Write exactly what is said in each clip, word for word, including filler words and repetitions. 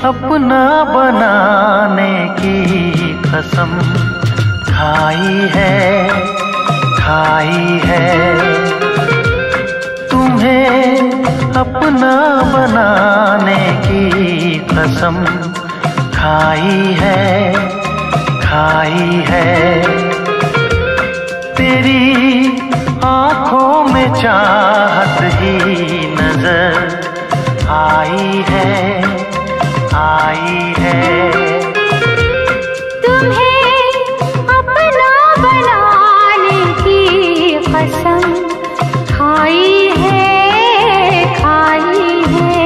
अपना बनाने की कसम खाई है, खाई है। तुम्हें अपना बनाने की कसम खाई है, खाई है। तेरी आँखों में चाहत ही नजर आई है, आई है। तुम्हें अपना बनाने की कसम खाई है, खाई है।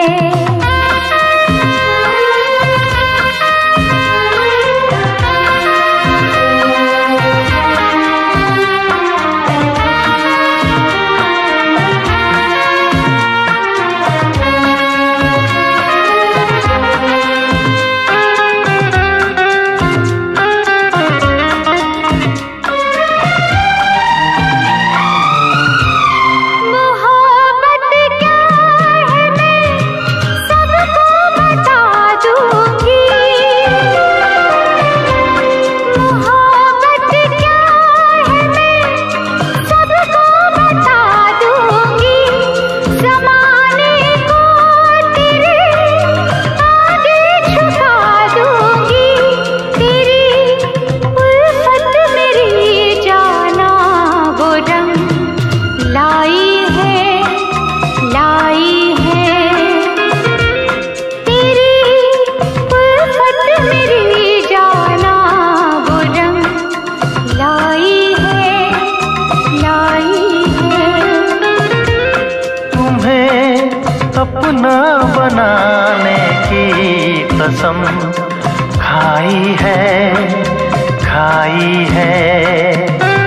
अपना बनाने की कसम खाई है, खाई है।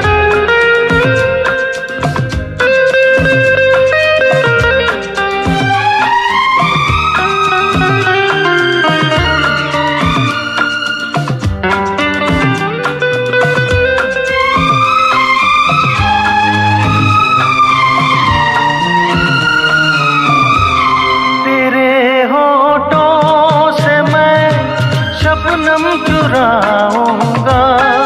शबनम चुराऊंगा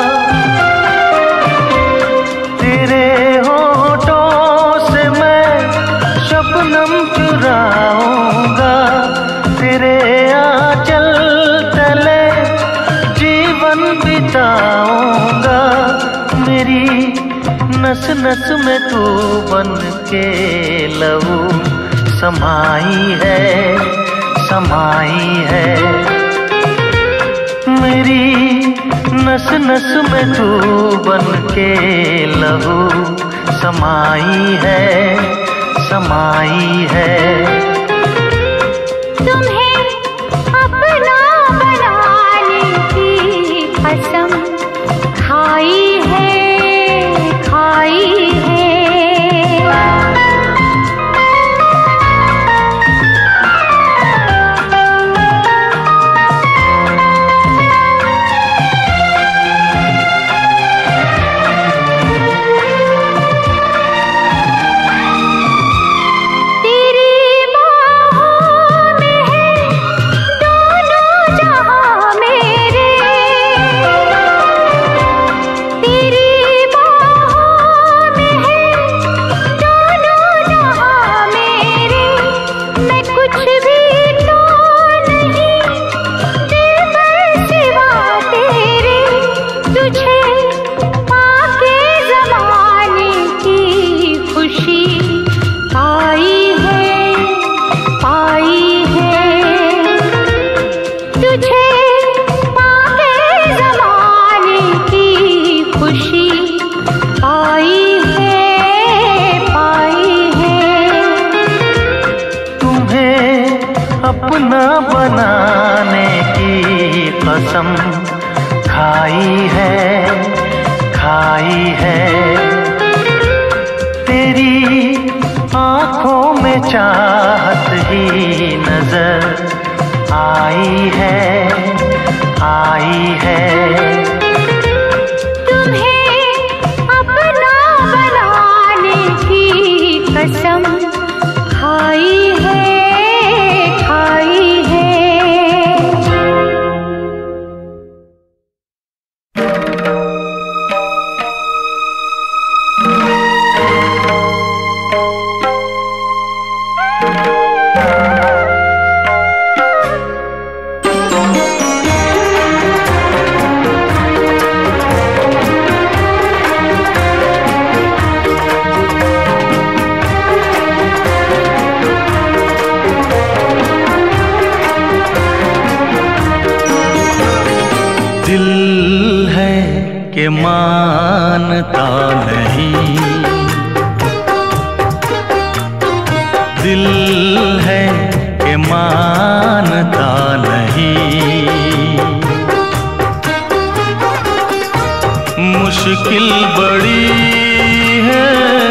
तेरे होठों से, मैं शबनम चुराऊंगा। तेरे आंचल तले जीवन बिताऊंगा। मेरी नस नस में तू बन के लहू समाई है, समाई है। मेरी नस नस में तू बन के लहू समाई है, समाई है। तुम्हें अपना बनाने की कसम खाई है, खाई है। अपना बनाने की कसम खाई है, खाई है। तेरी आँखों में चाहत ही नजर आई है, आई है। तुम्हें अपना बनाने की कसम खाई है, खाई है। के मानता नहीं। दिल है कि मानता नहीं। मुश्किल बड़ी है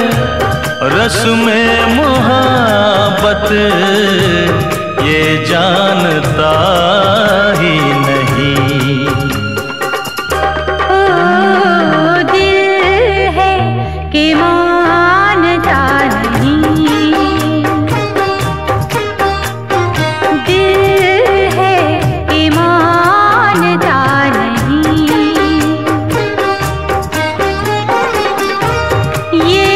रस्म मोहब्बत, ये जानता ही नहीं। ओ दिल है कि मानता नहीं। दिल है कि मानता नहीं। ये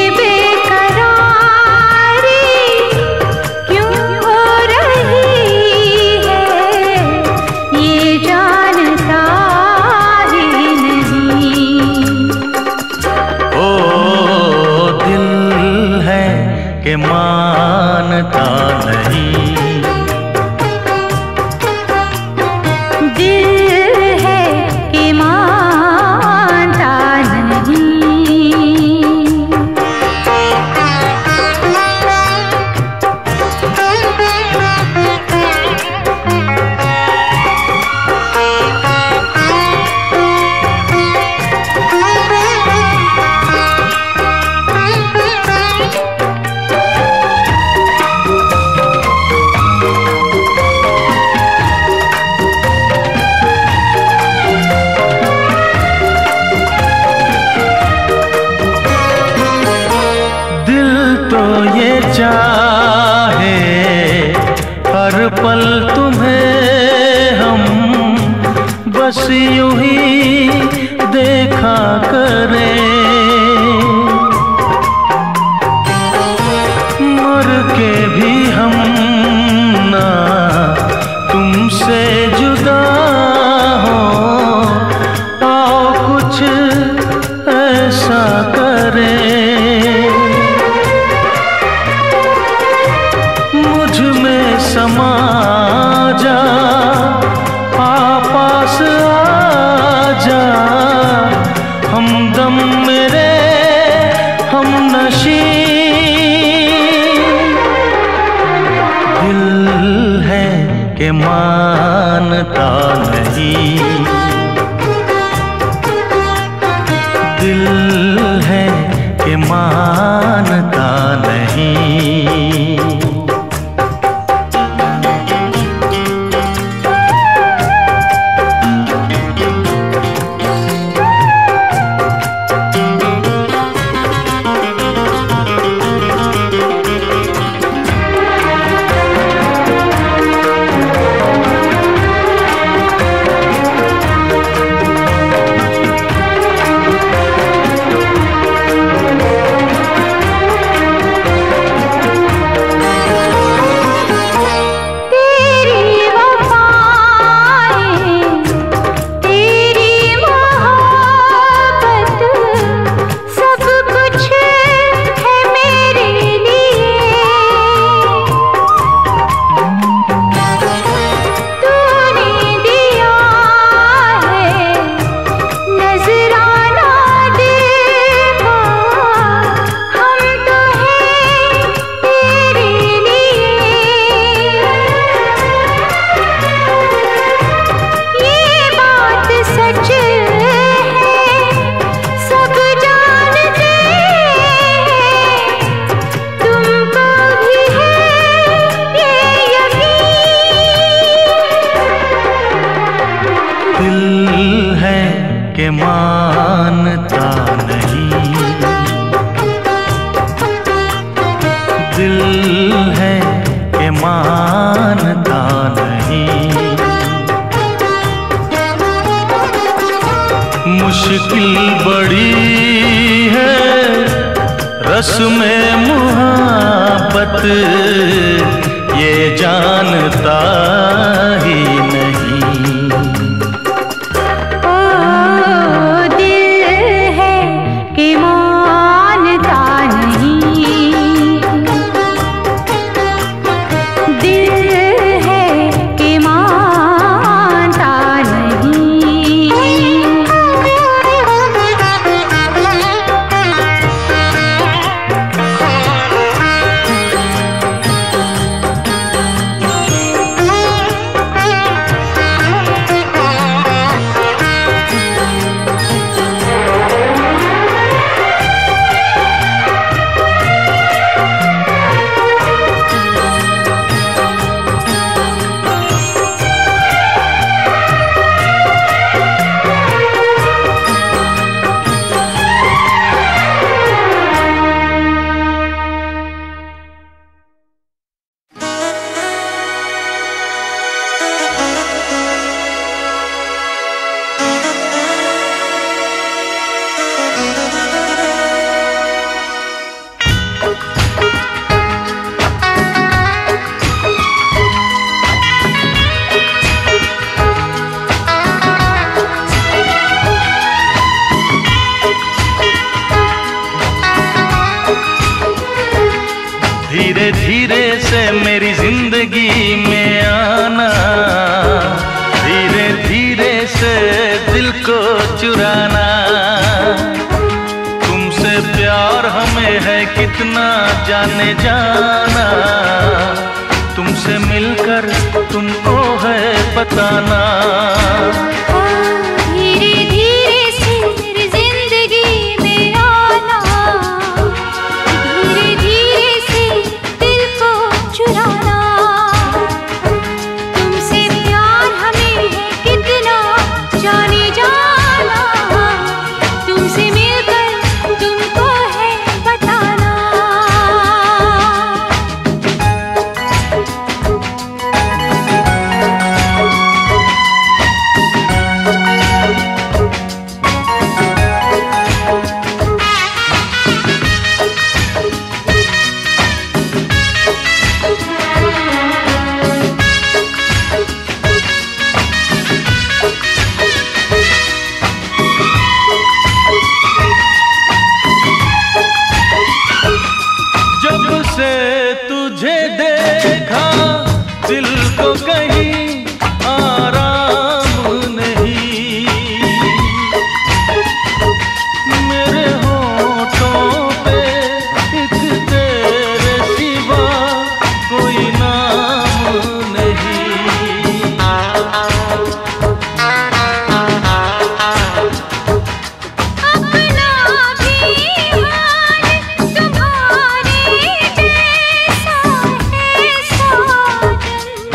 के मानता नहीं। दिल है कि मानता चाहे हर पल तुम्हें हम बस यूं ही देखा करें। मर के भी हम ना तुमसे जुदा हो, आओ कुछ ऐसा करें। समा जा पास आ जा, हमदम मेरे हम नशी। दिल है कि मानता नहीं। दिल है कि मानता नहीं। के मानता नहीं। दिल है के मानता नहीं। मुश्किल बड़ी है रस्म मोहब्बत, ये जानता ही नहीं। धीरे धीरे से मेरी जिंदगी में आना, धीरे धीरे से दिल को चुराना। तुमसे प्यार हमें है कितना जाने जाना, तुमसे मिलकर तुमको है बताना। धीरे धीरे से मेरी जिंदगी में आना, धीरे धीरे से दिल को चुराना। तुमसे प्यार हमें है कितना जाने जाना, तुमसे मिलकर तुमको है बताना। जब से तुझे देखा दिल को कहीं आराम नहीं, मेरे होठों पे एक तेरे सिवा कोई नाम नहीं। अपना भी हाल तुम्हारे जैसा है साजन,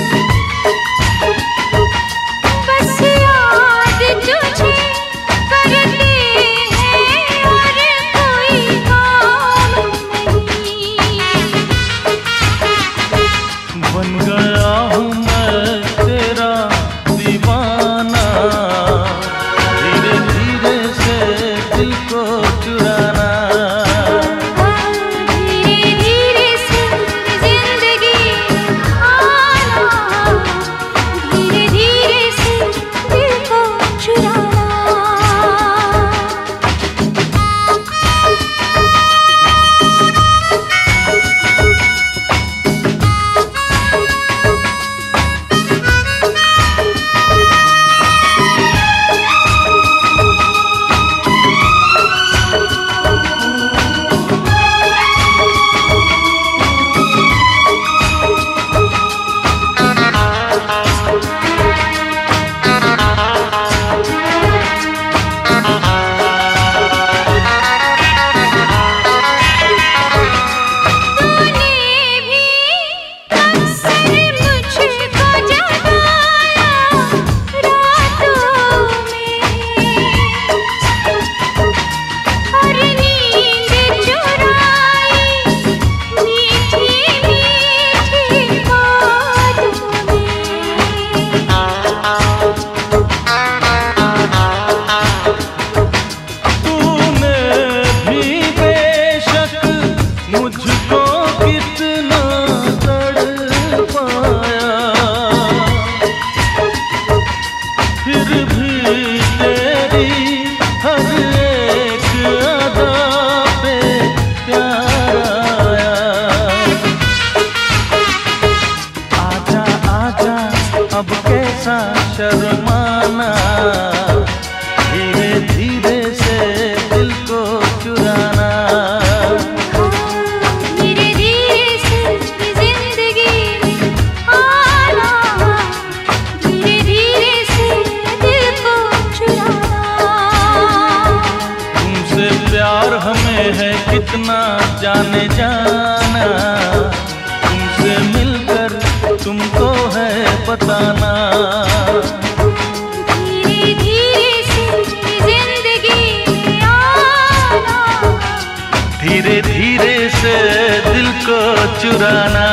बस याद तुझे करते हैं और कोई काम नहीं। बन गया हूँ मैं तेरा दीवाना, धीरे धीरे से दिल को चुराना। धीरे धीरे से जिंदगी आना, धीरे धीरे से दिल को चुराना। तूने भी अक्सर मुझको जगाया रातों में, और नींद चुराई मीठी मीठी बातों में। तूने भी बेशक मुझको कितना तड़पाया, फिर भी तेरी हर एक अदा पे प्यार आया। आजा आजा अब कैसा शर्माना, धीरे धीरे से दिल को चुराना। धीरे धीरे से जिंदगी में आना, धीरे धीरे से दिल को चुराना। तुमसे प्यार हमें है कितना जाने जाना, तुमसे मिलकर तुमको है बताना। धीरे धीरे से जिंदगी में आना, धीरे धीरे से दिल को चुराना।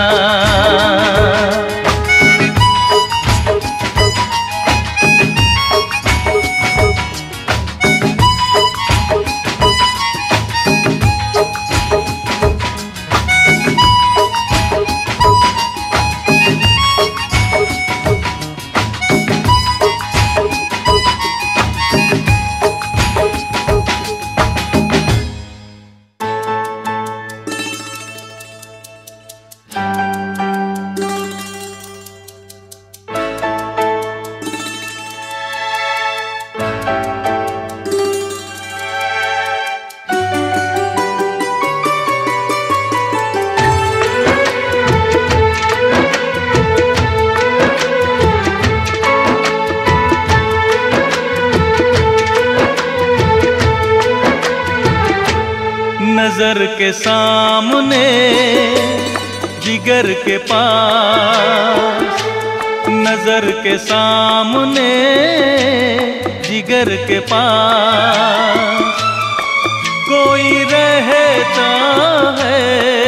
के सामने जिगर के पास, नजर के सामने जिगर के पास कोई रहता है,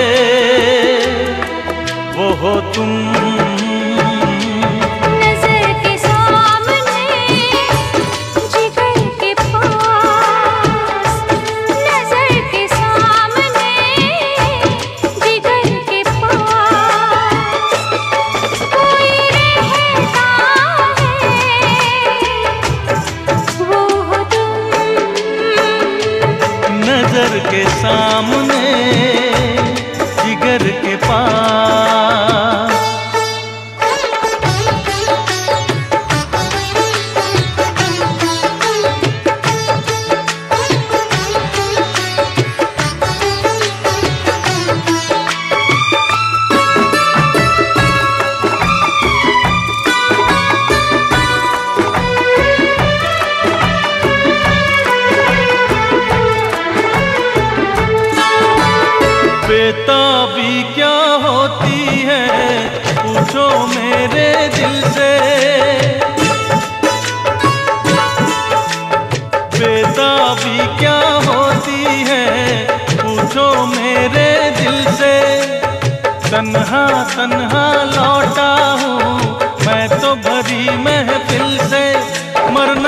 वो हो तुम। नजर के सामने जिगर के पास, नजर के सामने जिगर के पास कोई रहता है, वो हो तुम। नजर के सामने जिगर के पास। बेताबी क्या होती है पूछो मेरे दिल से, बेताबी क्या होती है पूछो मेरे दिल से। तन्हा तन्हा लौटा हूँ मैं तो भरी महफिल से, मर न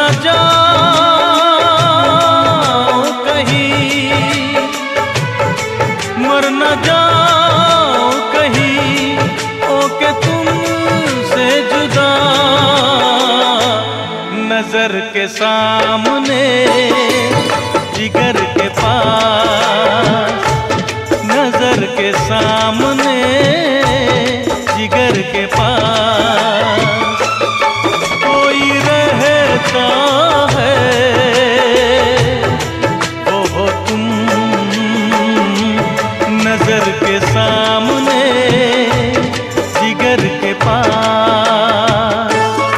जाऊं कहीं, मर न जाओ कहीं ओके तुमसे जुदा। नजर के सामने जिगर के पास, नजर के सामने जिगर के पास कोई रहता है, वो हो तुम। नजर के सामने जिगर के पास।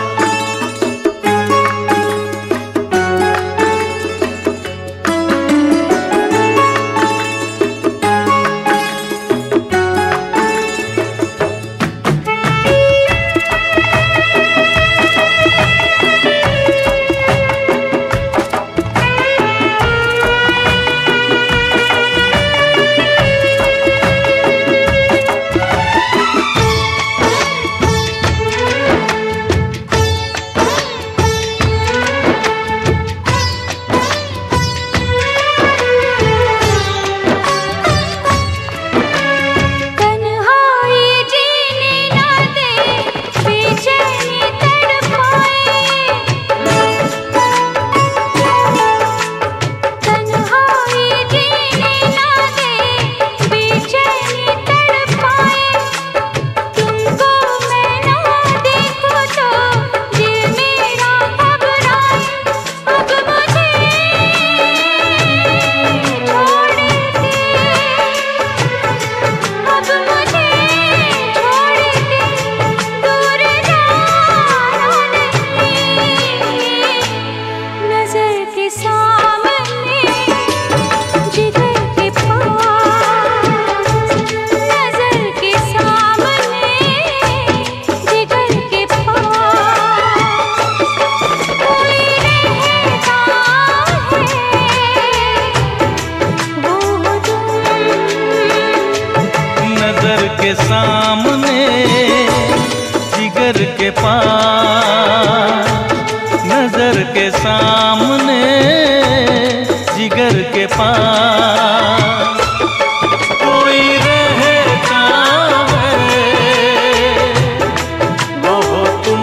के सामने जिगर के पास, नजर के सामने जिगर के पास कोई रहता है, वो हो तुम।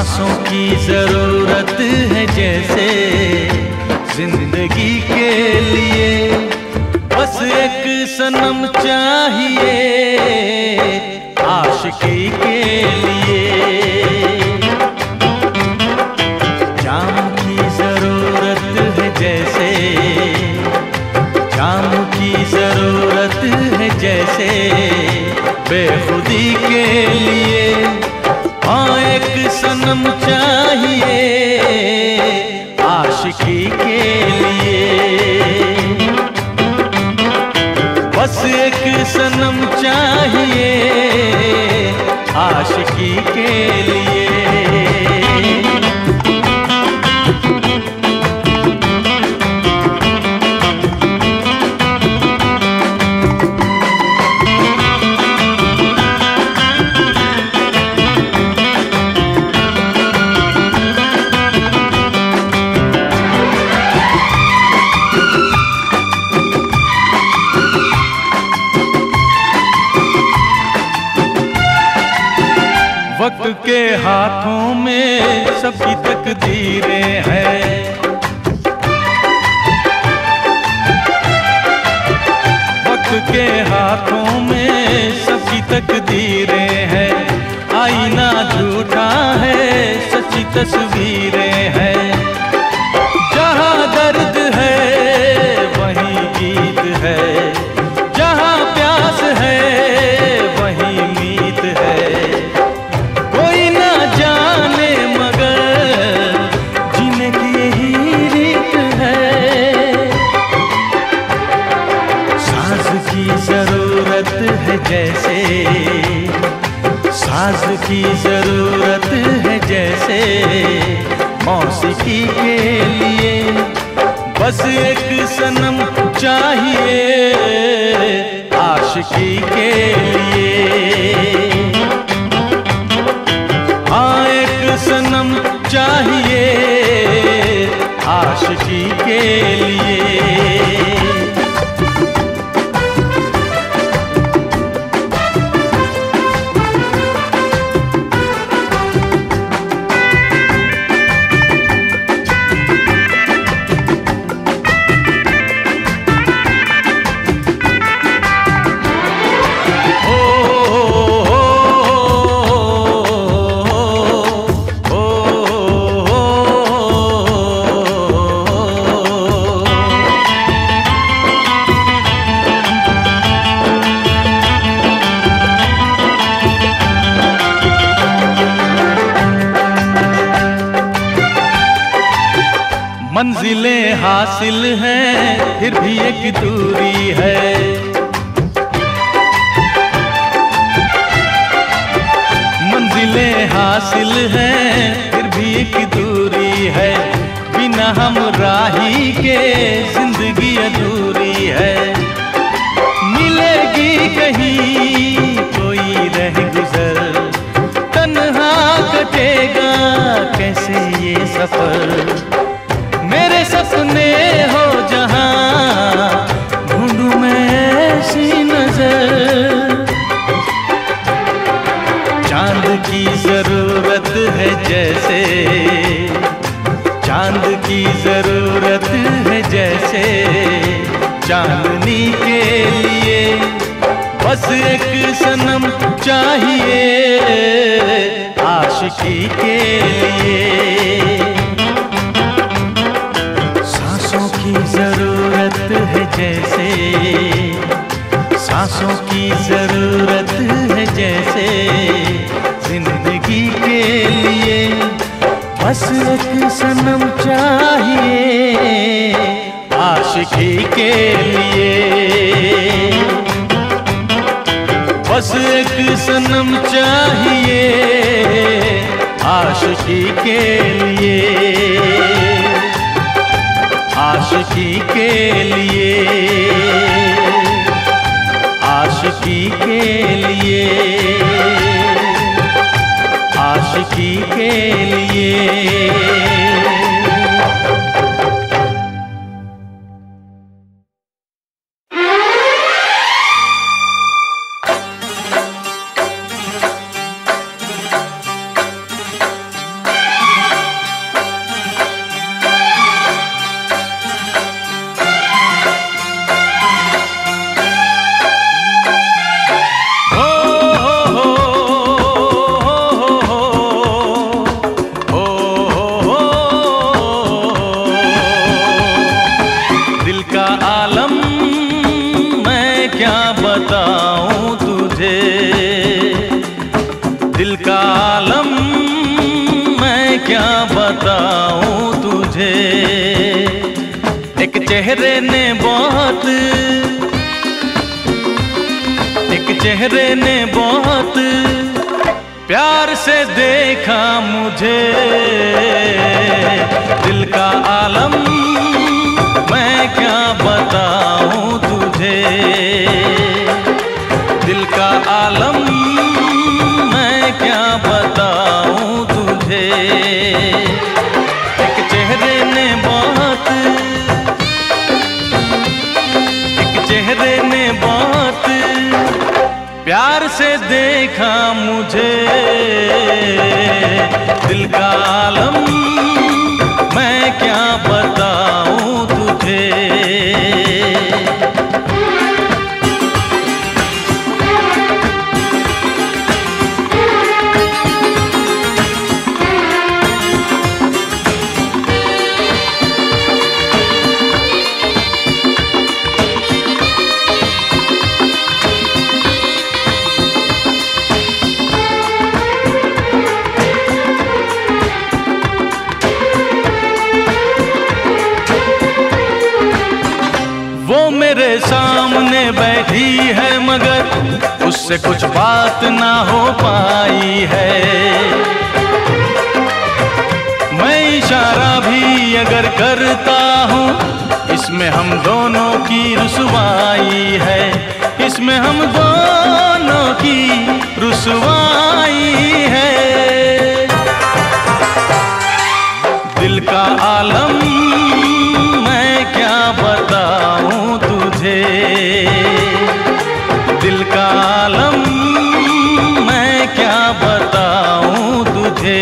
सांसों की जरूरत है जैसे जिंदगी के लिए, बस एक सनम चाहिए आशिकी के लिए। जाम की जरूरत है जैसे, जाम की जरूरत है जैसे बेखुदी के लिए, हाँ एक सनम चाहिए आशिकी के लिए। बस एक सनम चाहिए आशिकी के लिए। वक्त के हाथों में सबकी तकदीरें हैं, वक्त के हाथों में सबकी तकदीरें हैं। आईना झूठा है सच्ची तस्वीरें हैं, जहाँ दर्द है वहीं गीत है, जहाँ प्यास है वहीं मीत है। जैसे साज की जरूरत है जैसे मौसीकी के लिए, बस एक सनम चाहिए आशिकी के लिए। हाँ एक सनम चाहिए आशिकी के लिए। मंजिलें हासिल हैं फिर भी एक दूरी है, मंजिलें हासिल हैं फिर भी एक दूरी है। बिना हम राही के जिंदगी अधूरी है, मिलेगी कहीं कोई रह गुजर, तन्हा कटेगा कैसे ये सफर। मेरे सपने हो जहां ढूंढूं मैं ऐसी नजर, चांद की जरूरत है जैसे, चांद की जरूरत है जैसे चांदनी के लिए, बस एक सनम चाहिए आशिकी के लिए। जरूरत है जैसे, सांसों की जरूरत है जैसे जिंदगी के लिए, बस एक सनम चाहिए आशिकी के लिए। बस एक सनम चाहिए आशिकी के लिए, आशिकी के लिए, आशिकी के लिए, आशिकी के लिए। बताऊं तुझे, दिल का आलम मैं क्या बताऊं तुझे। एक चेहरे ने बहुत, एक चेहरे ने बहुत प्यार से देखा मुझे, दिल का आलम मैं क्या बताऊं तुझे, दिल का आलम मैं क्या बताऊं तुझे। एक चेहरे ने बहुत, एक चेहरे ने बहुत प्यार से देखा मुझे, दिल का आलम मैं क्या बताऊं तुझे। वो मेरे सामने बैठी है मगर उससे कुछ बात ना हो पाई है। मैं इशारा भी अगर करता हूँ इसमें हम दोनों की रुसवाई है, इसमें हम दोनों की रुसवाई है। दिल का आलम मैं क्या बताऊं तुझे, दिल का आलम मैं क्या बताऊं तुझे।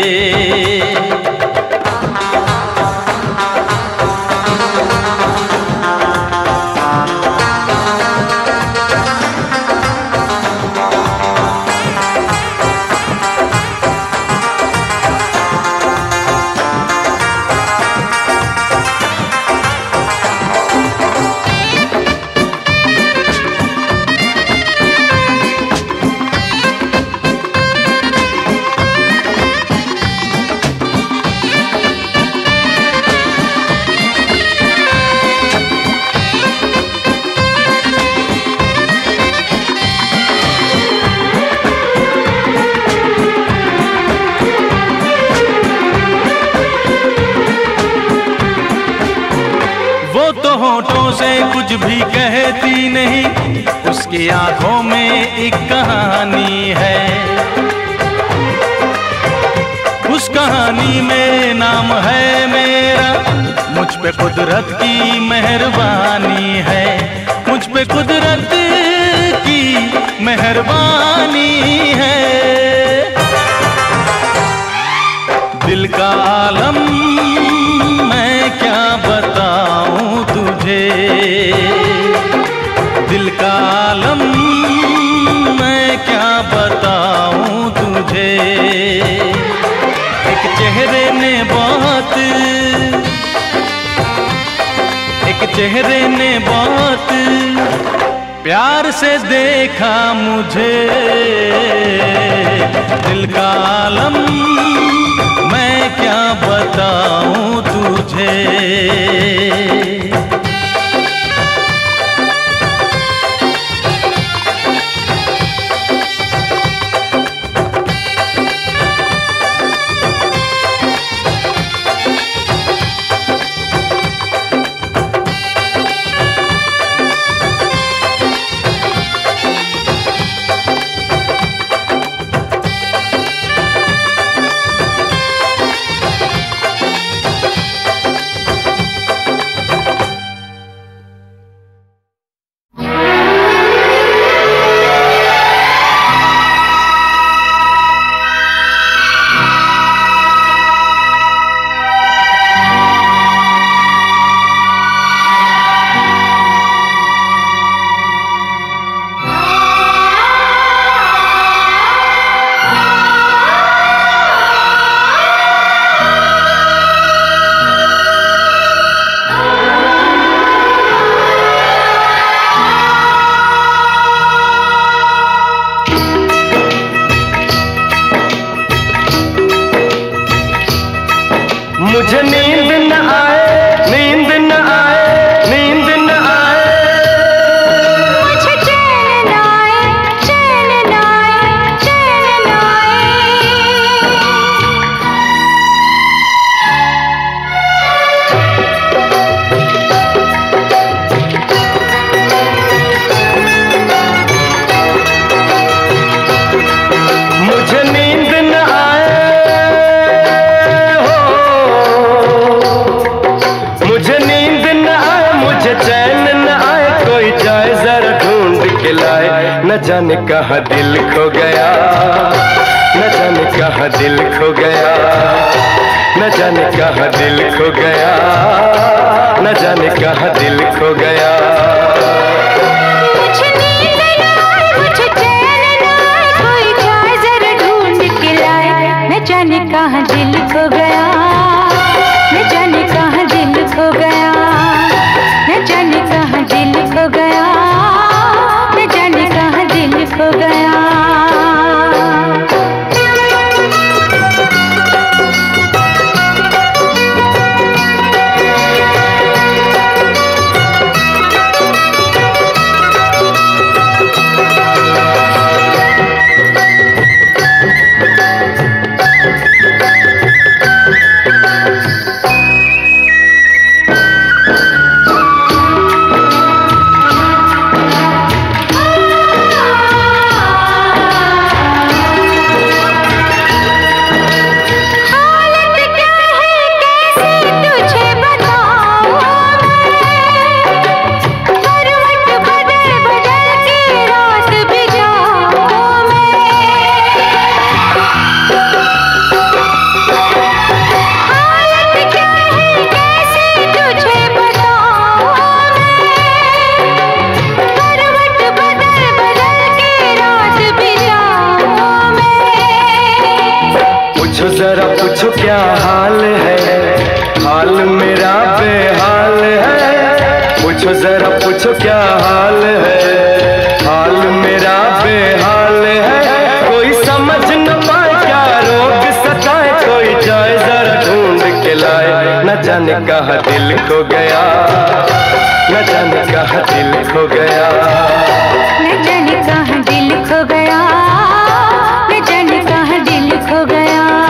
होठों से कुछ भी कहती नहीं, उसकी आंखों में एक कहानी है, उस कहानी में नाम है मेरा, मुझ पे कुदरत की मेहरबानी है, मुझ पे कुदरत की मेहरबानी है। दिल का आलम मैं क्या बताऊं तुझे, दिल का आलम मैं क्या बताऊं तुझे। एक चेहरे ने बहुत, एक चेहरे ने बहुत प्यार से देखा मुझे, दिल का आलम मैं क्या बताऊं तुझे। लाए, न जाने कहाँ दिल खो गया, न जाने कहाँ दिल खो गया, न जाने कहाँ दिल खो गया, न जाने कहाँ दिल खो गया। मुझे नींद न आए, मुझे चैन न आए, कोई जाए जरा ढूंढ के लाए, न जाने कहाँ दिल खो गया, न जाने कहाँ दिल खो गया, न जाने कहाँ दिल खो गया, न जाने कहाँ दिल खो गया। जरा पूछो क्या हाल है, हाल मेरा बेहाल है। पूछो जरा पूछो क्या हाल है, हाल मेरा बेहाल है। कोई समझ न पाए क्या रोग सताए, कोई जाए जरा ढूंढ के लाए, न जाने कहाँ दिल खो गया, न जाने कहाँ दिल खो गया, न जाने कहाँ दिल खो गया, न जाने कहाँ दिल खो गया।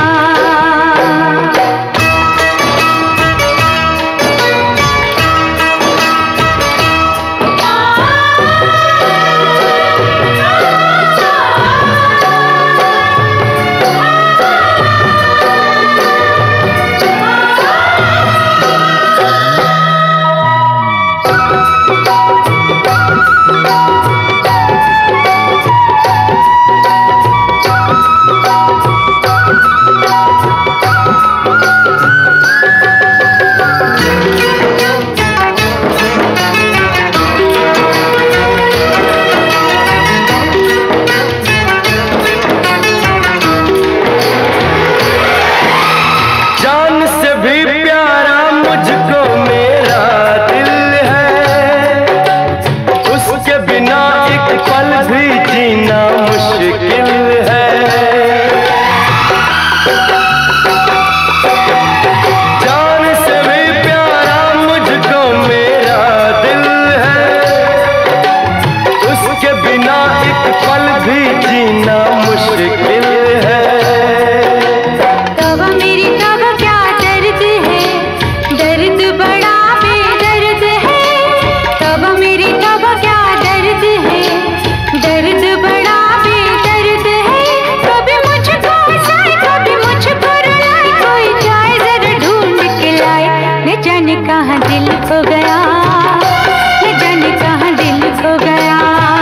कहाँ दिल खो गया, न जाने कहाँ दिल खो गया।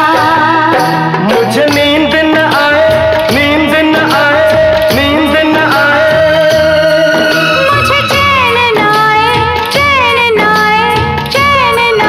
मुझे नींद न आए, नींद न आए, नींद न आए। मुझे चैन न आए, चैन न आए, चैन न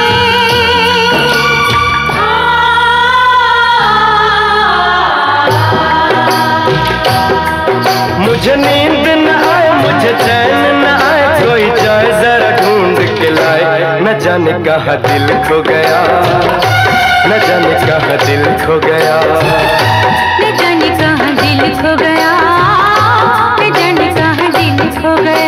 आए। मुझे नींद न आए, मुझे चैन न आए, कोई जाए जरा ढूंढ के लाए, न जाने कहाँ दिल खो गया, न जाने कहाँ दिल खो गया, न जाने कहाँ दिल खो गया, न जाने कहाँ दिल खो गया।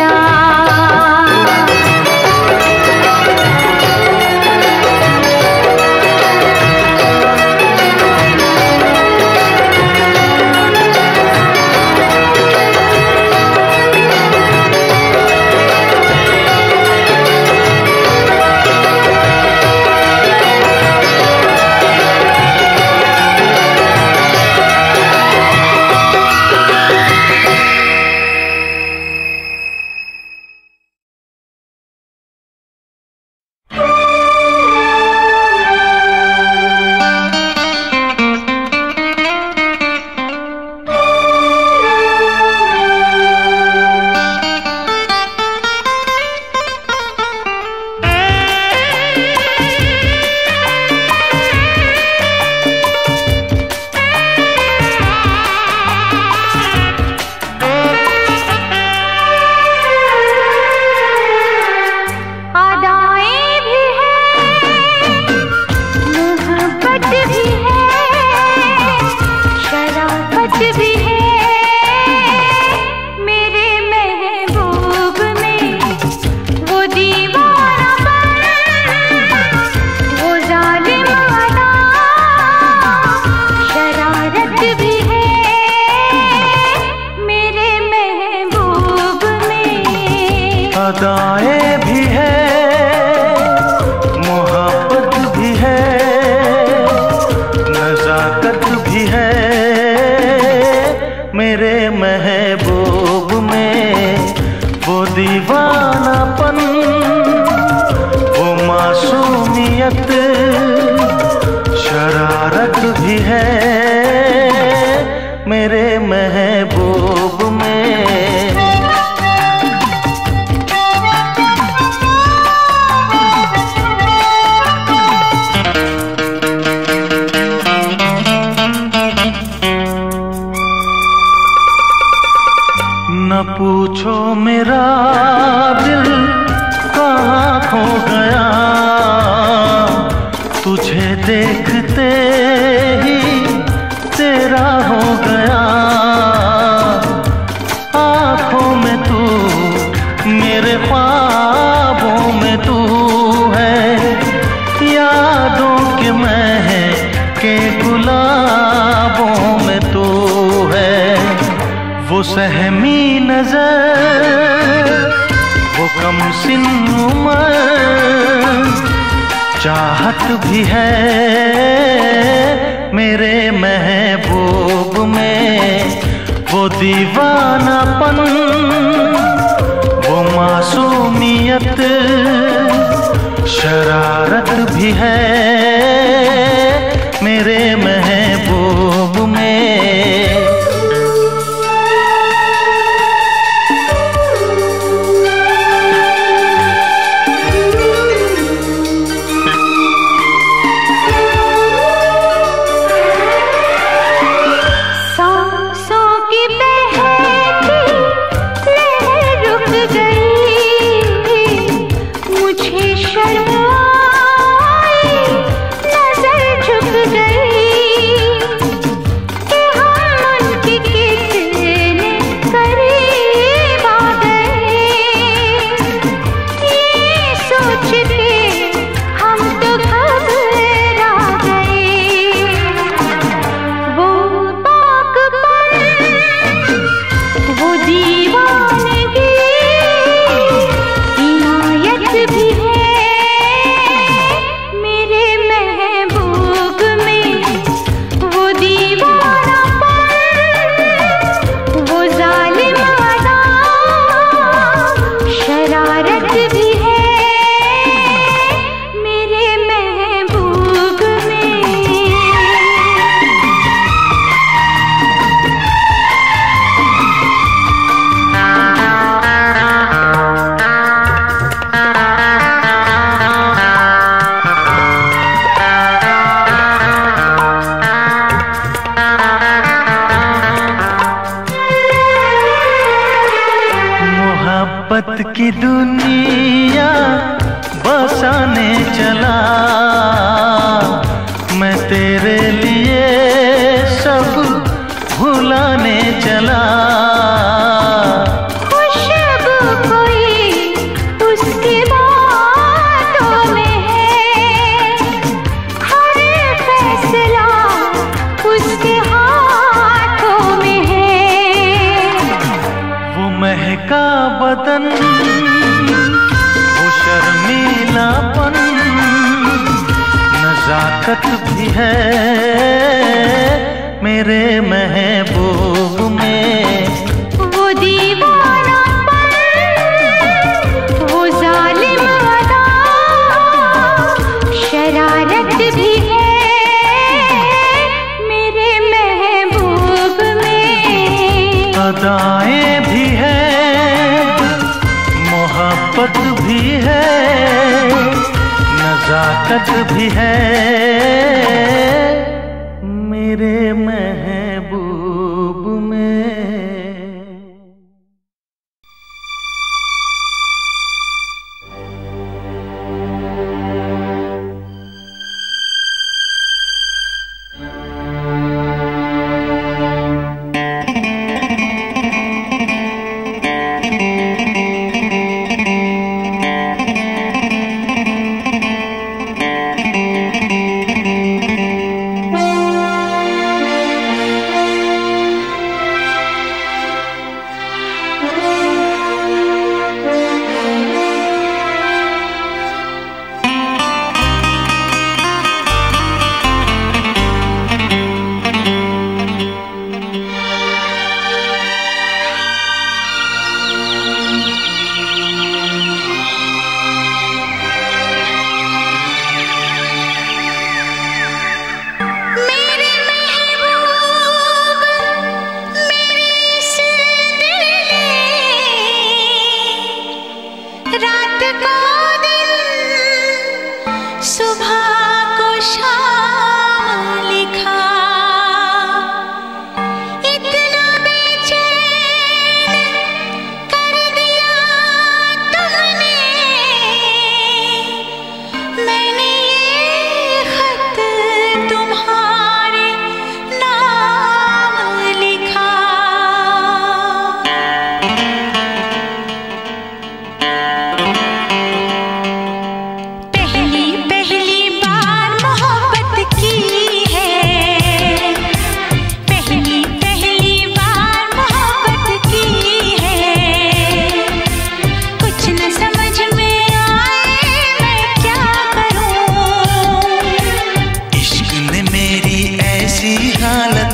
भी है मेरे महबूब में। न पूछो मेरा दिल कहाँ खो गया, तुझे देखते ही तेरा हो गया। आँखों में तू, मेरे ख्वाबों में तू है, यादों के महके गुलाबों में तू है। वो सहमी नजर, वो कम सिन उम्र, चाहत भी है मेरे महबूब में। वो दीवानापन, वो मासूमियत, शरारत भी है मेरे महबूब में। मोहब्बत की दुनिया बसाने चला मैं, तेरे लिए सब भुलाने चला। खुशबू कोई उसकी बातों में है, हर फैसला उसके हाथों में है। वो महका बदन, वो शर्मीलापन, नजाकत भी है मेरे महबूब में। वो दीवानापन, वो जालिम अदा, शरारत भी है मेरे महबूब में। अदाएं भी है, मोहब्बत भी है, नजाकत भी है मेरे महबूब में।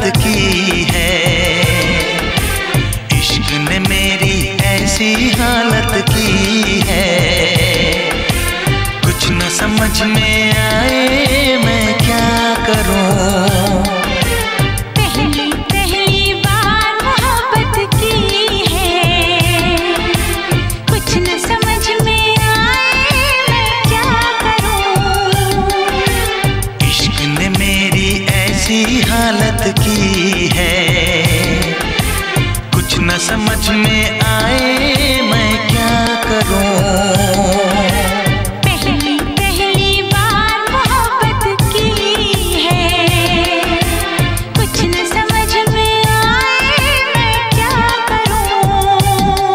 की है। इश्क ने मेरी ऐसी हालत की है, कुछ न समझ में आए मैं क्या करूं। पहली पहली बार मोहब्बत की है, कुछ न समझ में आए मैं क्या करूं। इश्क ने मेरी ऐसी हालत की है, कुछ न समझ में आए मैं क्या करूं। पहली पहली बार मोहब्बत की है, कुछ न समझ में आए मैं क्या करूं।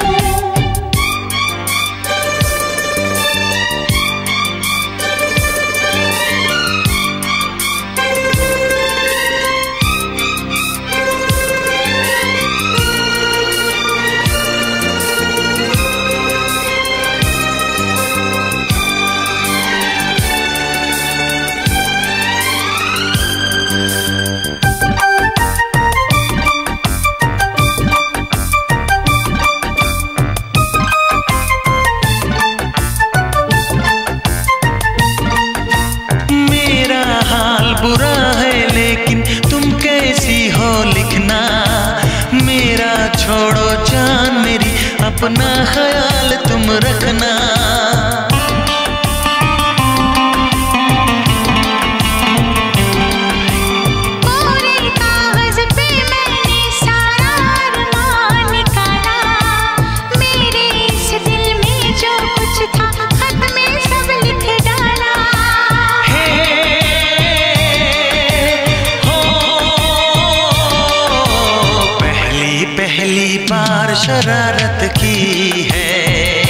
मेरा हाल बुरा है लेकिन तुम कैसी हो लिखना। मेरा छोड़ो जान मेरी, अपना ख्याल तुम रखना। पूरे कागज पे मैंने सारा अरमान निकाला, मेरे इस दिल में जो कुछ था खत में सब लिख डाला। हो पहली पहली बार शरारत की है,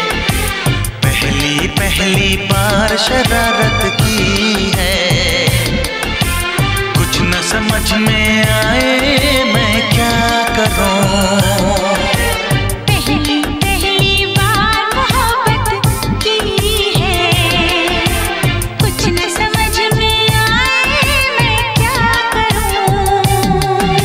पहली पहली बार शरारत की है। कुछ न समझ में आए मैं क्या करूं। पहली पहली बार मोहब्बत की है, कुछ न समझ में आए मैं क्या करूं।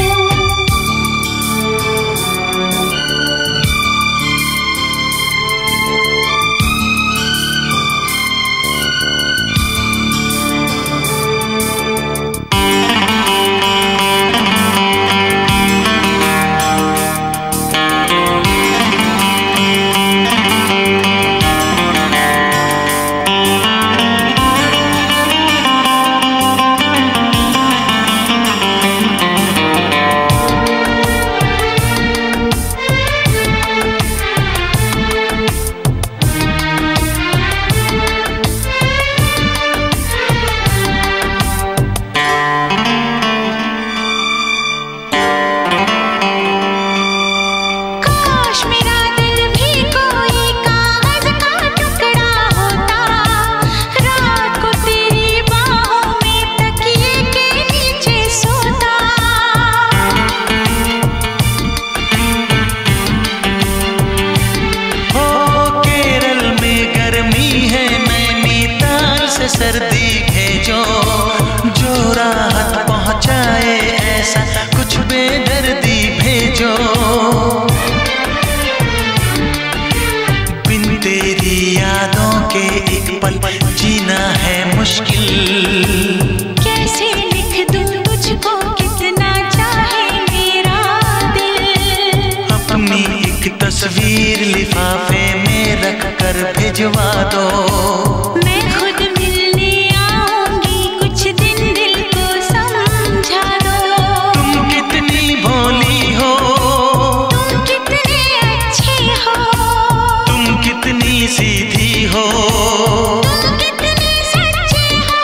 काश मेरा दिल भी कोई कागज का टुकड़ा होता, रात को तेरी बाहों में तकिए के नीचे सोता। हो केरल में गर्मी है, नैनीताल से सर्दी भेजो, जो राहत पहुंचाए ऐसा कुछ बेदर्दी भेजो। बिन तेरी यादों के एक पल जीना है मुश्किल। कैसे लिख दूं तुझको कितना चाहे मेरा दिल। अपनी एक तस्वीर लिफाफे में रख कर भिजवा दो। मैं खुद मिलने आऊंगी, कुछ दिन दिल को समझा दो। तुम कितनी भोली हो, तुम कितने अच्छे हो, तुम कितनी सीधी हो। तुम कितने सच्चे हो।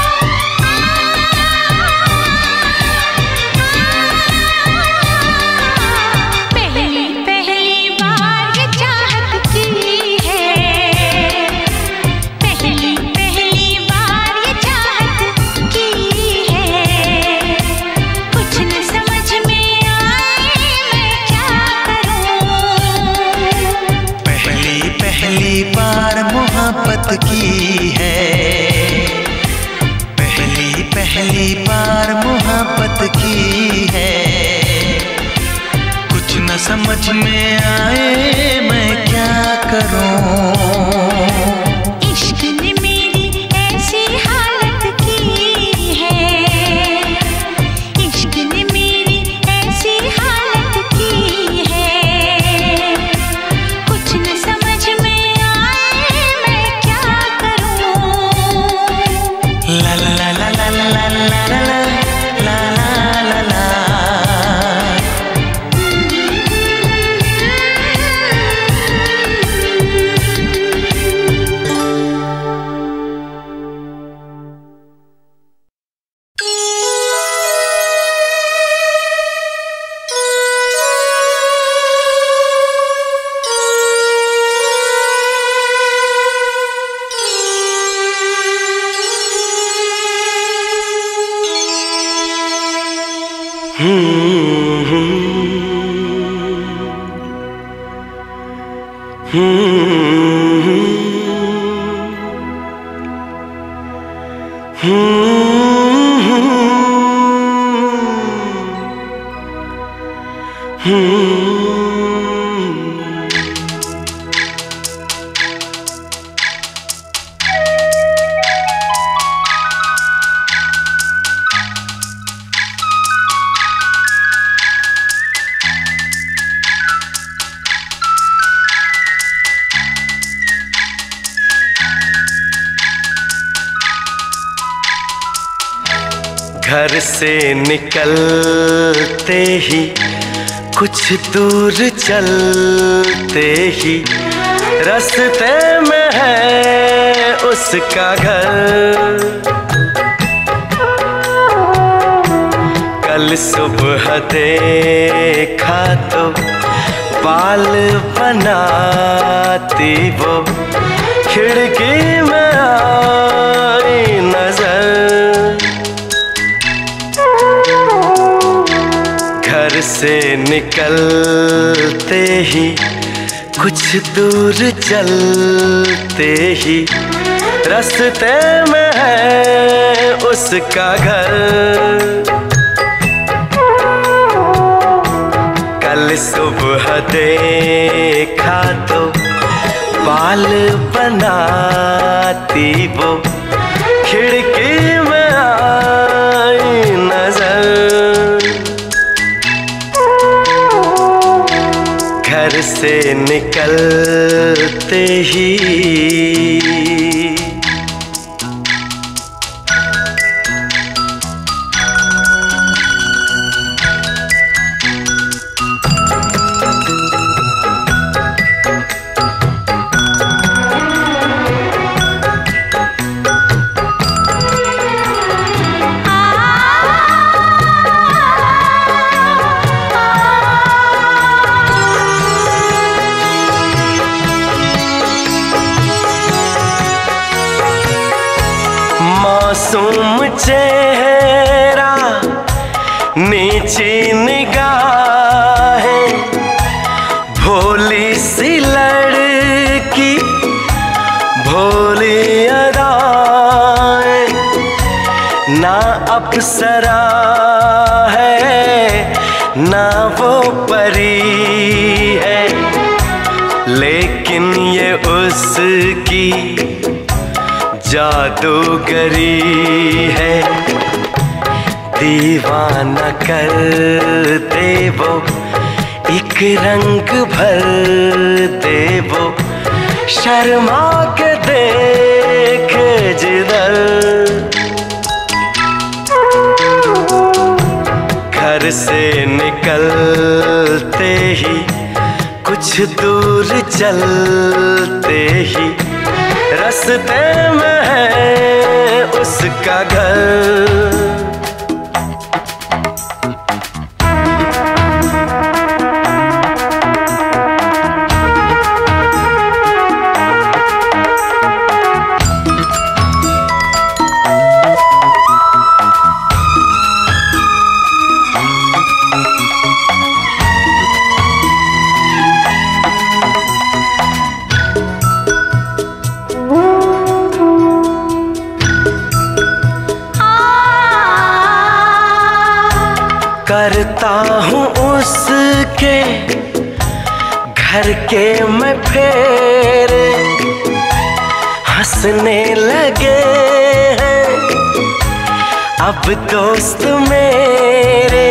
पहली पहली बार ये चाहत की है, पहली पहली बार ये चाहत की है। कुछ न समझ में आए मैं क्या करूं। पहली पहली बार मोहब्बत की है, पहली पहली बार मोहब्बत मोहब्बत की है। कुछ न समझ में आए मैं क्या करूं। घर से निकलते ही कुछ दूर चलते ही रास्ते में है उसका घर। कल सुबह देखा तो बाल बनाती वो खिड़की में आई नजर। घर से निकलते ही कुछ दूर चलते ही रास्ते में है उसका घर। कल सुबह देखा तो बाल बनाती वो खिड़की में आई नजर। घर से निकलते ही मासूम चेहरा नीची निगाहें भोली सी लड़की भोली अदाएं। ना अप्सरा है ना वो परी है लेकिन ये उसकी जादूगरी है। दीवाना कर दे वो एक रंग भर दे वो शर्मा के देख जिधर। घर से निकलते ही कुछ दूर चलते ही रास्ते में है उसका घर। आ करता हूँ उसके घर के मैं फेरे, हंसने लगे हैं अब दोस्त मेरे।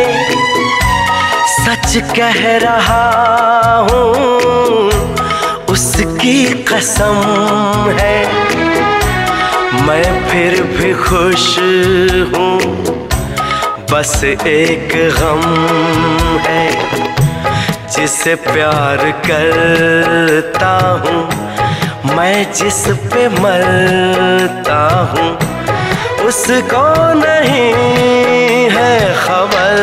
सच कह रहा हूँ उसकी कसम है, मैं फिर भी खुश हूँ, बस एक गम है। जिसे प्यार करता हूँ मैं, जिस पे मरता हूँ उसको नहीं है खबर।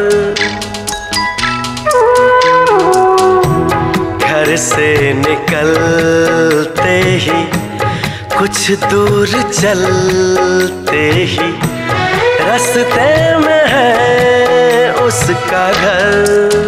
घर से निकलते ही कुछ दूर चलते ही रास्ते में है उसका घर।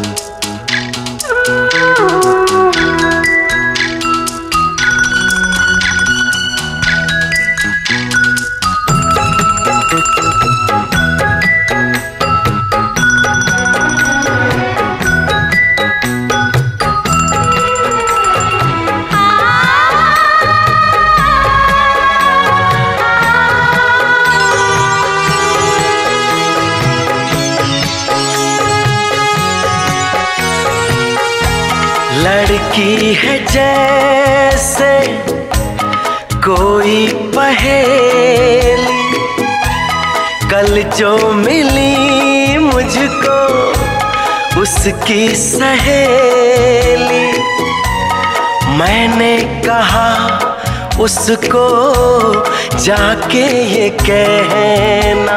लड़की है जैसे कोई पहेली, कल जो मिली मुझको उसकी सहेली। मैंने कहा उसको जाके ये कहना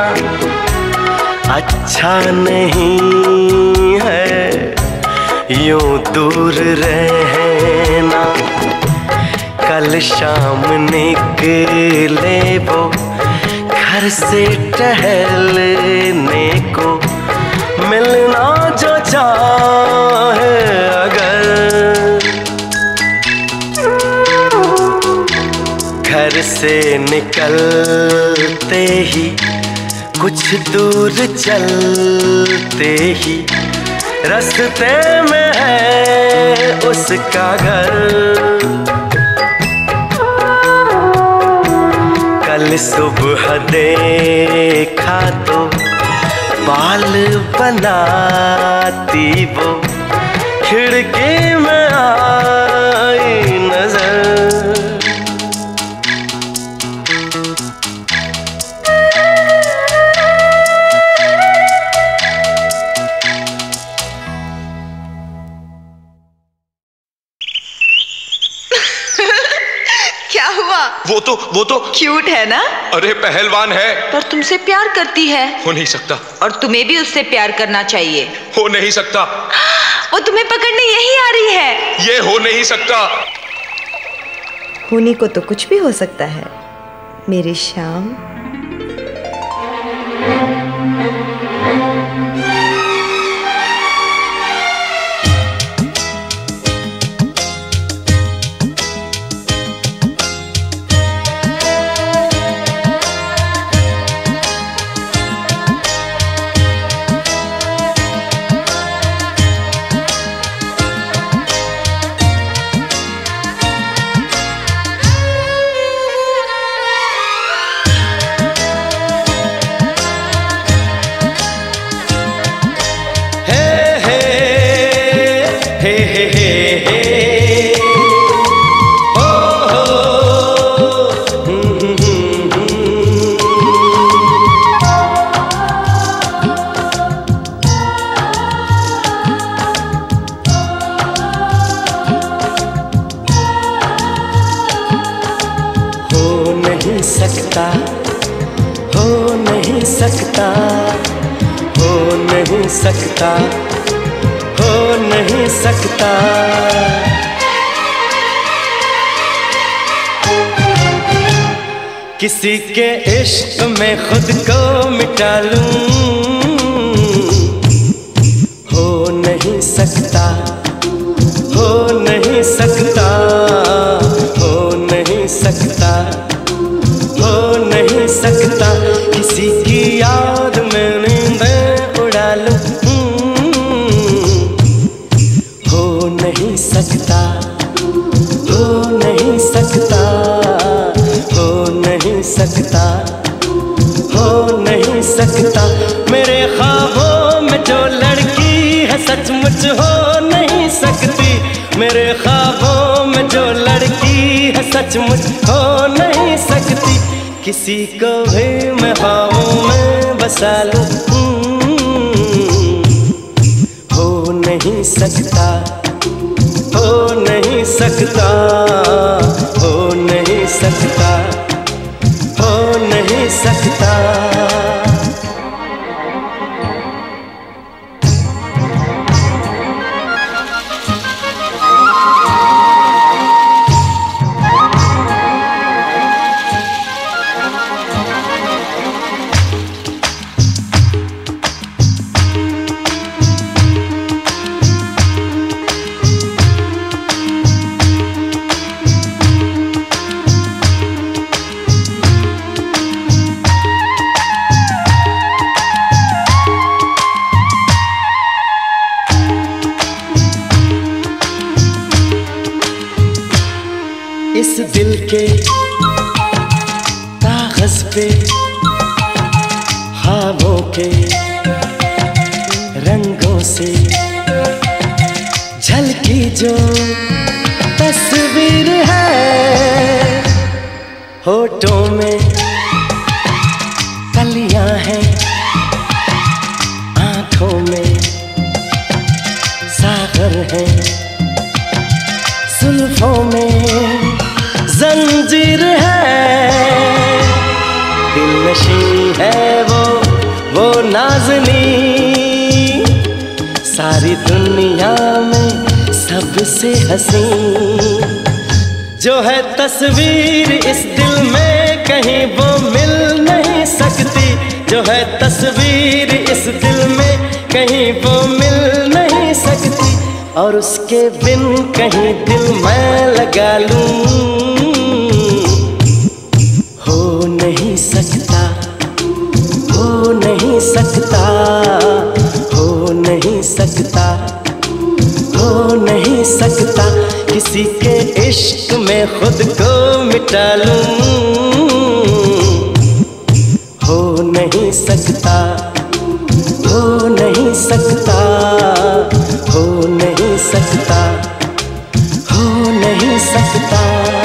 अच्छा नहीं है यूं दूर रहना। कल शाम निकले वो घर से टहलने को, मिलना जो चाहे अगर। घर से निकलते ही कुछ दूर चलते ही रास्ते में है उसका घर। कल सुबह देखा तो बाल बनाती वो, खिड़की में आई नजर। वो तो वो तो क्यूट है ना? अरे पहलवान है। पर तुमसे प्यार करती है। हो नहीं सकता। और तुम्हें भी उससे प्यार करना चाहिए। हो नहीं सकता। वो तुम्हें पकड़ने यही आ रही है। ये हो नहीं सकता। होने को तो कुछ भी हो सकता है मेरी शाम। सकता, हो नहीं सकता, हो नहीं सकता, हो नहीं सकता। किसी के इश्क में खुद को मिटा लूं, हो नहीं सकता, हो नहीं सकता, हो नहीं सकता, हो नहीं सकता। किसी की याद में नींदें उड़ा जो लड़की है सचमुच हो नहीं सकती, मेरे ख्वाबों में जो लड़की है सचमुच हो नहीं सकती, किसी को भी मैं ख्वाबों में बसा लूं, हो नहीं सकता, हो नहीं सकता, हो नहीं सकता, हो नहीं सकता। इस दिल के कागज पे ख्वाबों के रंगों से झलकी जो तस्वीर है, होठों में कलियां हैं, आंखों में सागर है, जुल्फों में जंजीर है, दिल नशी है वो वो नाज़नी, सारी दुनिया में सबसे हसी, जो है तस्वीर इस दिल में कहीं वो मिल नहीं सकती, जो है तस्वीर इस दिल में कहीं वो मिल नहीं सकती, और उसके बिन कहीं दिल मैं लगा लूं, हो नहीं सकता, हो नहीं सकता, हो नहीं सकता, हो नहीं सकता, किसी के इश्क में खुद को मिटा लूं, हो नहीं सकता, हो नहीं सकता, हो नहीं सकता, हो नहीं सकता।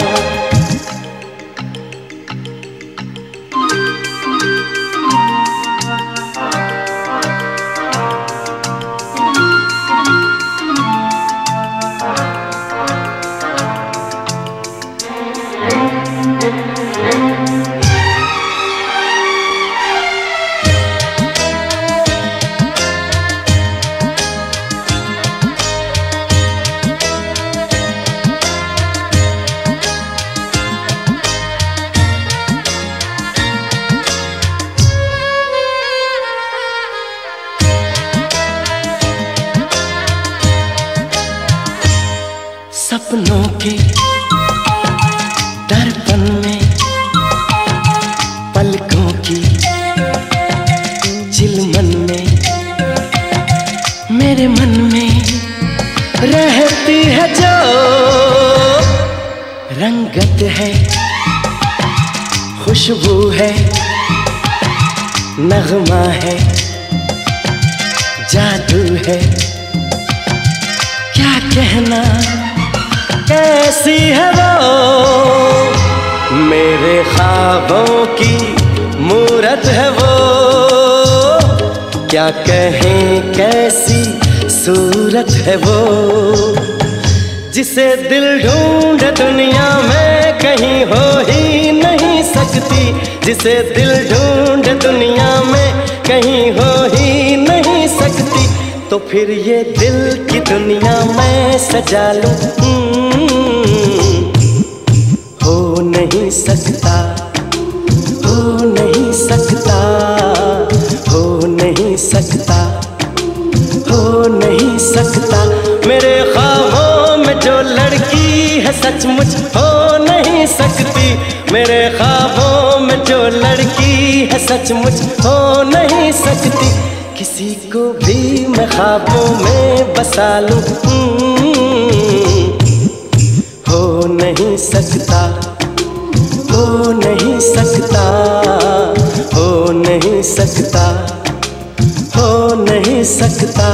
सपनों के दर्पण में पलकों की चिलमन में मेरे मन में रहती है जो रंगत है, खुशबू है, नगमा है, जादू है, क्या कहना कैसी है वो, मेरे ख्वाबों की मूरत है वो, क्या कहें कैसी सूरत है वो, जिसे दिल ढूंढे दुनिया में कहीं हो ही नहीं सकती, जिसे दिल ढूंढे दुनिया में कहीं हो ही नहीं सकती, तो फिर ये दिल की दुनिया मैं सजा लूं, हो नहीं सकता, हो नहीं सकता, हो नहीं सकता, हो नहीं सकता, मेरे ख्वाबों में जो लड़की है सचमुच हो नहीं सकती, मेरे ख्वाबों में जो लड़की है सचमुच हो नहीं सकती, किसी को भी मैं ख्वाबों में बसा लूं, हो नहीं सकता, हो नहीं सकता, हो नहीं सकता, हो नहीं सकता।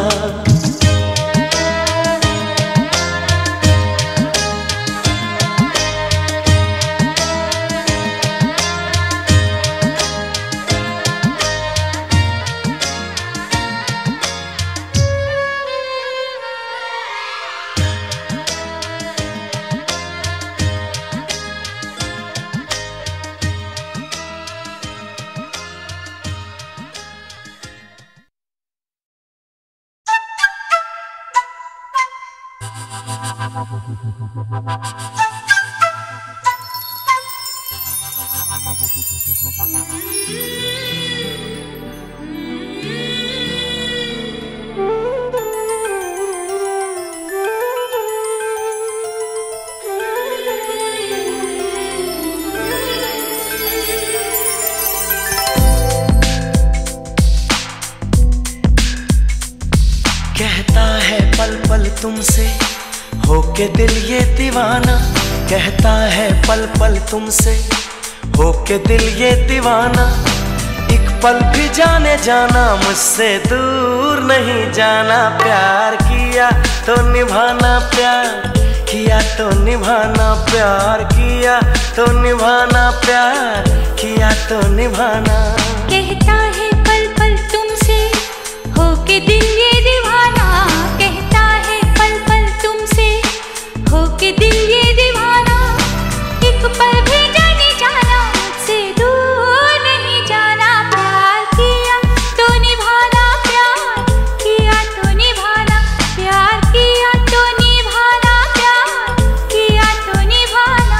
कहता है पल पल तुमसे होके दिल ये दीवाना, कहता है पल पल तुमसे होके दिल ये दीवाना। एक पल भी जाने जाना मुझसे दूर नहीं जाना। प्यार किया तो निभाना, प्यार किया तो निभाना, प्यार किया तो निभाना, प्यार किया तो निभाना। कहता है पल पल तुमसे होके दिल ये दीवाना, कहता है पल पल तुमसे होके दिल ये दीवाना। एक पल भी जाने जाना मुझसे दूर नहीं जाना। प्यार किया तो निभाना, प्यार किया तो निभाना, प्यार किया तो निभाना, प्यार किया तो निभाना।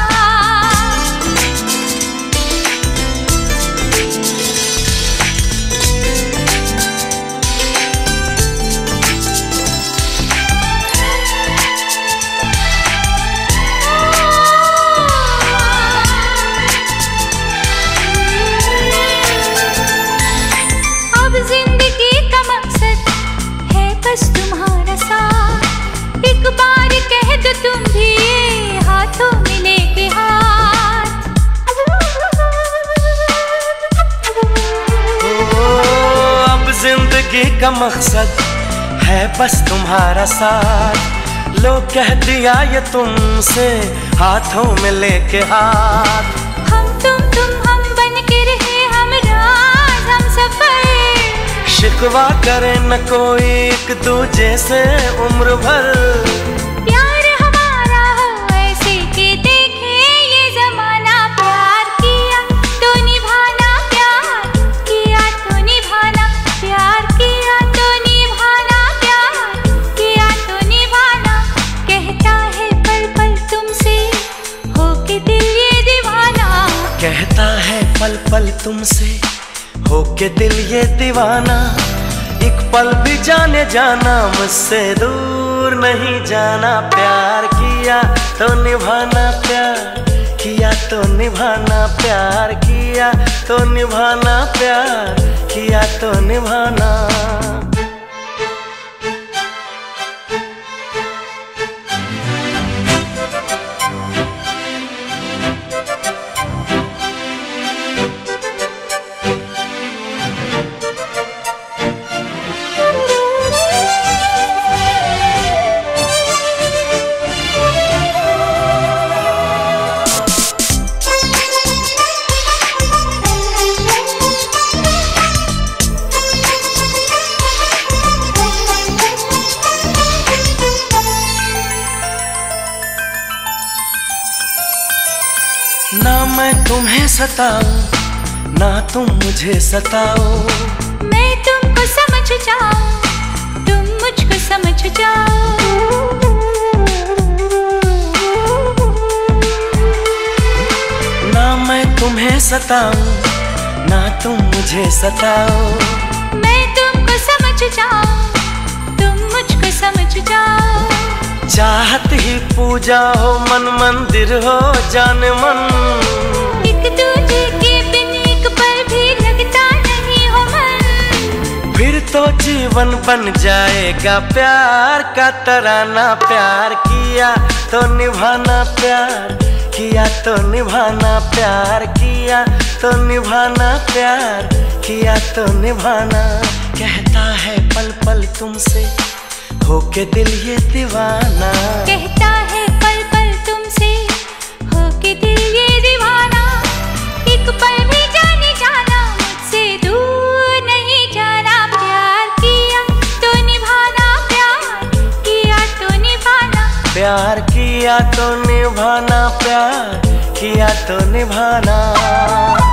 अब जिंदगी का मकसद है बस तुम्हारा साथ। एक बार कह दो तुम भी ये हाथों में लेके हाथ। ओ, अब जिंदगी का मकसद है बस तुम्हारा साथ। लो कह दिया ये तुमसे हाथों में लेके हाथ। हम तुम तुम हम बन के रहे हम राज हम सफर। शिकवा करे न कोई एक दूजे से उम्र भर। प्यार हमारा हो ऐसे के देखे ये जमाना। प्यार किया तो निभाना, प्यार किया तो निभाना, प्यार किया तो निभाना, प्यार किया तो निभाना। कहता है पल पल तुमसे होके दिल ये दीवाना, कहता है पल पल तुमसे होके दिल ये दीवाना। एक पल भी जाने जाना मुझसे दूर नहीं जाना। प्यार किया तो निभाना, प्यार किया तो निभाना, प्यार किया तो निभाना, प्यार किया तो निभाना। ना मैं तुम्हें सताऊं ना तुम मुझे सताओ। मैं तुमको समझ जाऊं तुम मुझको समझ जाओ। ना मैं तुम्हें सताऊं ना तुम मुझे सताओ। मैं तुमको समझ जाऊं तुम मुझको समझ जाओ। चाहत ही पूजा हो मन मंदिर हो जान मन। एक दूजे के बिन एक पल भी लगता नहीं हो मन। फिर तो जीवन बन जाएगा प्यार का तराना। प्यार किया तो निभाना, प्यार किया तो निभाना, प्यार किया तो निभाना, प्यार किया तो निभाना। कहता है पल पल तुमसे होके दिल ये दीवाना। कहता है पल पल तुमसे होके दिल ये दीवाना। एक पल भी जाने जाना मुझसे दूर नहीं जाना। प्यार किया तो निभाना, प्यार किया तो निभाना। प्यार किया तो निभाना, प्यार किया तो निभाना।